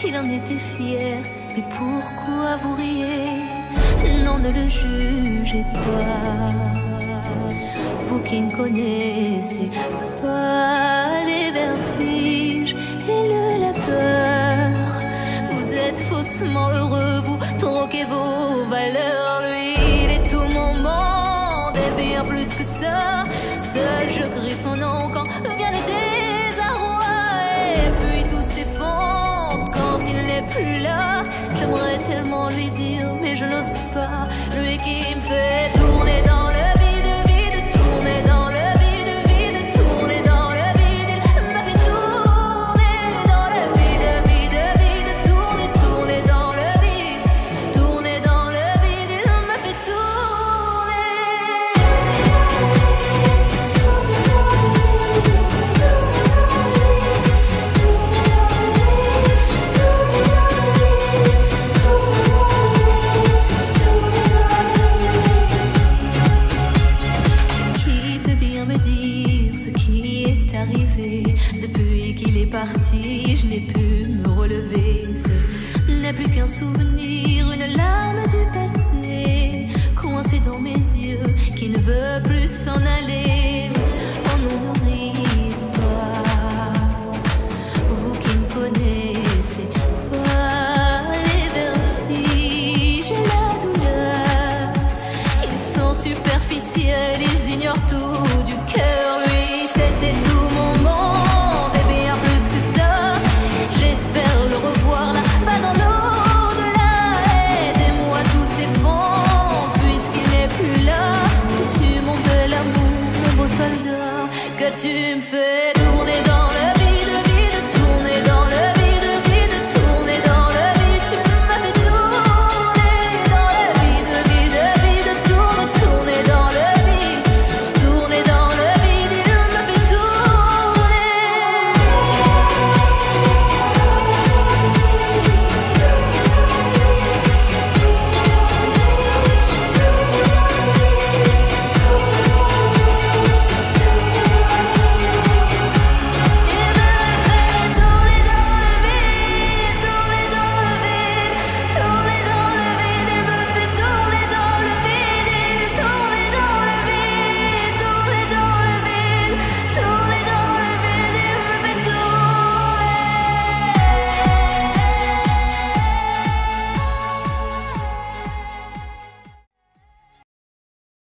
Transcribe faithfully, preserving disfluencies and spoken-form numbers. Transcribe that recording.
il en était fier. Mais pourquoi vous riez? Non, ne le jugez pas. Vous qui ne connaissez pas les vertiges et le labeur. Vous êtes faussement heureux, vous troquez vos valeurs. Lui, il est tout mon monde et bien plus que ça. Seul je crie son nom quand vient le désarroi. Et puis tout s'effondre quand il n'est plus là. J'aimerais tellement lui dire mais je n'ose pas. Lui qui me fait tourner dans le vide, vide, tourner dans le vide, vide, tourner dans le vide. Il m'a fait tourner dans le vide, vide, vide, tourner, tourner dans le vide, tourner dans le vide. Il m'a fait arrivé. Depuis qu'il est parti, je n'ai pu me relever. Ce n'est plus qu'un souvenir, une larme